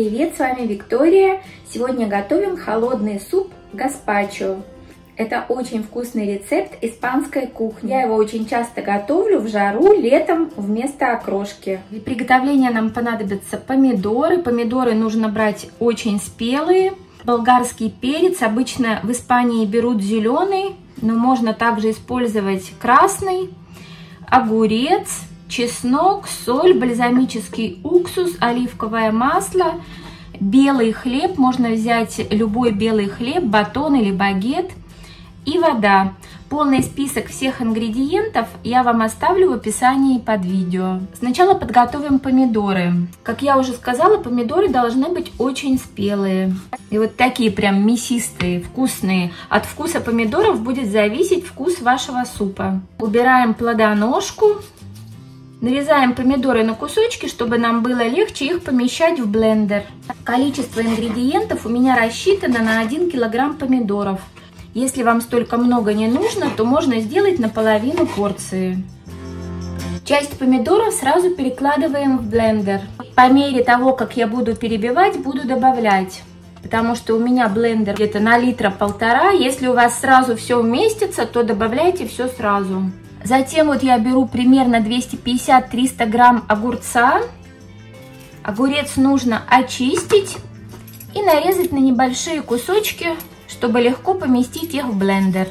Привет, с вами Виктория. Сегодня готовим холодный суп гаспачо. Это очень вкусный рецепт испанской кухни. Я его очень часто готовлю в жару летом вместо окрошки. Для приготовления нам понадобятся помидоры. Помидоры нужно брать очень спелые. Болгарский перец. Обычно в Испании берут зеленый, но можно также использовать красный. Огурец, чеснок, соль, бальзамический уксус, оливковое масло, белый хлеб. Можно взять любой белый хлеб, батон или багет. И вода. Полный список всех ингредиентов я вам оставлю в описании под видео. Сначала подготовим помидоры. Как я уже сказала, помидоры должны быть очень спелые. И вот такие прям мясистые, вкусные. От вкуса помидоров будет зависеть вкус вашего супа. Убираем плодоножку. Нарезаем помидоры на кусочки, чтобы нам было легче их помещать в блендер. Количество ингредиентов у меня рассчитано на 1 килограмм помидоров. Если вам столько много не нужно, то можно сделать наполовину порции. Часть помидоров сразу перекладываем в блендер. По мере того, как я буду перебивать, буду добавлять. Потому что у меня блендер где-то на литра полтора. Если у вас сразу все вместится, то добавляйте все сразу. Затем вот я беру примерно 250-300 грамм огурца. Огурец нужно очистить и нарезать на небольшие кусочки, чтобы легко поместить их в блендер.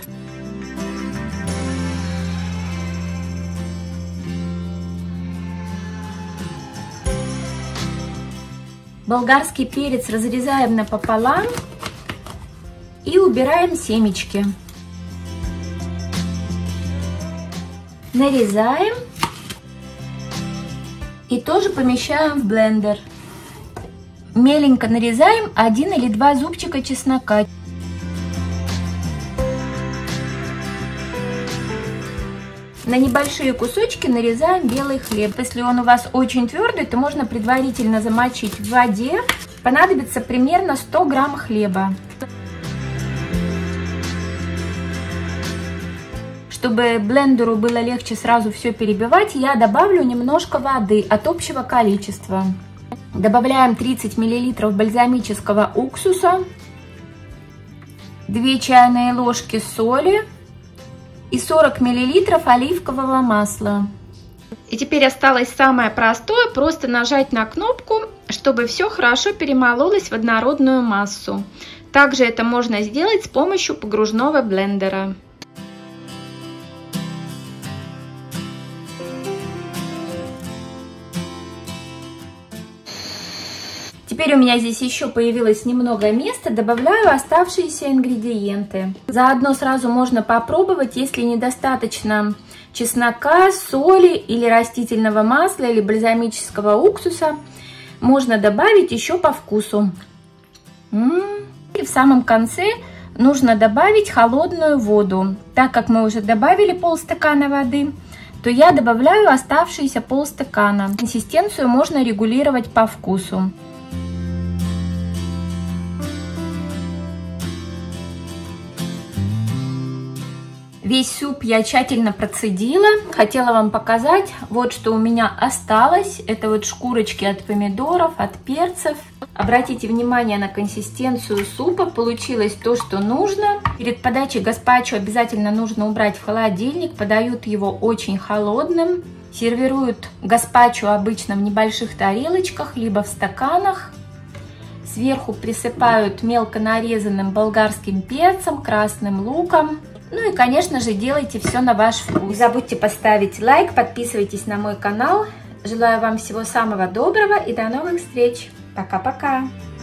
Болгарский перец разрезаем напополам и убираем семечки. Нарезаем и тоже помещаем в блендер. Меленько нарезаем 1 или 2 зубчика чеснока. На небольшие кусочки нарезаем белый хлеб. Если он у вас очень твердый, то можно предварительно замочить в воде. Понадобится примерно 100 грамм хлеба. Чтобы блендеру было легче сразу все перебивать, я добавлю немножко воды от общего количества. Добавляем 30 мл бальзамического уксуса, 2 чайные ложки соли и 40 мл оливкового масла. И теперь осталось самое простое, просто нажать на кнопку, чтобы все хорошо перемололось в однородную массу. Также это можно сделать с помощью погружного блендера. Теперь у меня здесь еще появилось немного места, добавляю оставшиеся ингредиенты. Заодно сразу можно попробовать, если недостаточно чеснока, соли или растительного масла или бальзамического уксуса, можно добавить еще по вкусу. И в самом конце нужно добавить холодную воду. Так как мы уже добавили полстакана воды, то я добавляю оставшиеся полстакана. Консистенцию можно регулировать по вкусу. Весь суп я тщательно процедила. Хотела вам показать, вот что у меня осталось. Это вот шкурочки от помидоров, от перцев. Обратите внимание на консистенцию супа. Получилось то, что нужно. Перед подачей гаспачо обязательно нужно убрать в холодильник. Подают его очень холодным. Сервируют гаспачо обычно в небольших тарелочках, либо в стаканах. Сверху присыпают мелко нарезанным болгарским перцем, красным луком. Ну и, конечно же, делайте все на ваш вкус. Не забудьте поставить лайк, подписывайтесь на мой канал. Желаю вам всего самого доброго и до новых встреч. Пока-пока!